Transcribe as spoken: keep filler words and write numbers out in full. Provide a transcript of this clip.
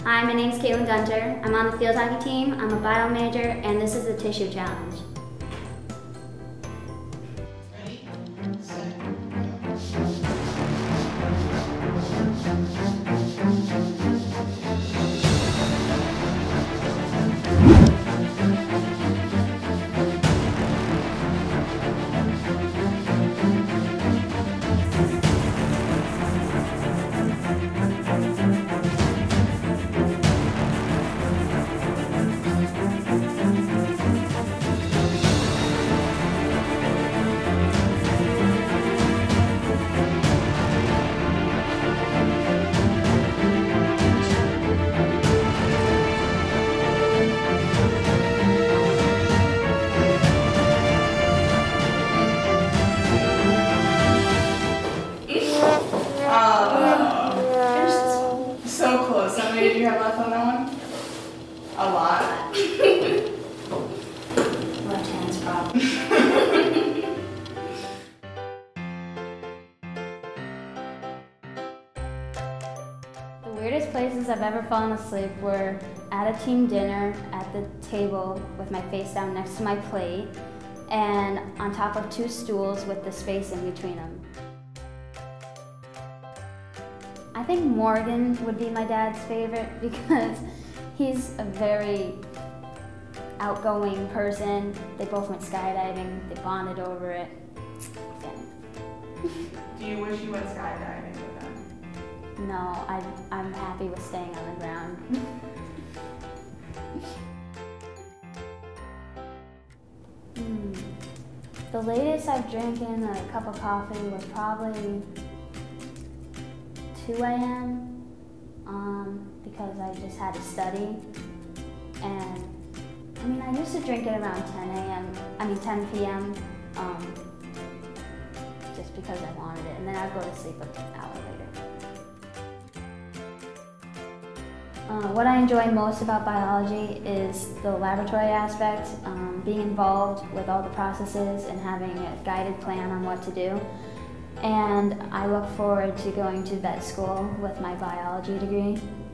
Hi, my name is Kailtyn Gunter. I'm on the field hockey team. I'm a bio major, and this is a tissue challenge. Ready, set, Oh, so close. How many did you have left on that one? A lot. Left hand's problem. The weirdest places I've ever fallen asleep were at a team dinner at the table with my face down next to my plate and on top of two stools with the space in between them. I think Morgan would be my dad's favorite because he's a very outgoing person. They both went skydiving, they bonded over it. Yeah. Do you wish you went skydiving with them? No, I, I'm happy with staying on the ground. mm. The latest I've drinking a cup of coffee was probably two A M um, because I just had to study. And I mean, I used to drink it around ten A M I mean ten P M Um, just because I wanted it, and then I'd go to sleep an hour later. Uh, what I enjoy most about biology is the laboratory aspect, um, being involved with all the processes and having a guided plan on what to do. And I look forward to going to vet school with my biology degree.